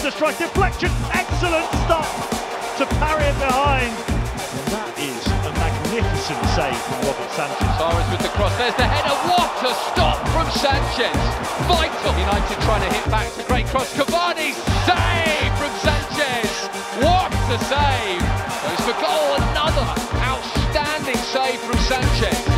the strike, deflection, excellent stop to parry it behind. And that is a magnificent save from Rob Sanchez. Suarez with the cross, there's the header, what a stop from Sanchez. Vital. United trying to hit back, to great cross, Cavani, save from Sanchez. What a save. Goes for goal, another outstanding save from Sanchez.